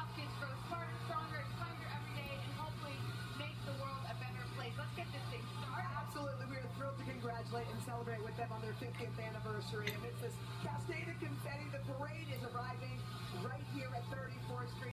help kids grow smarter, stronger, and kinder every day, and hopefully make the world a better place. Let's get this thing started. Absolutely. We are thrilled to congratulate and celebrate with them on their 50th anniversary. Amidst this cascade of confetti, the parade is arriving right here at 34th Street.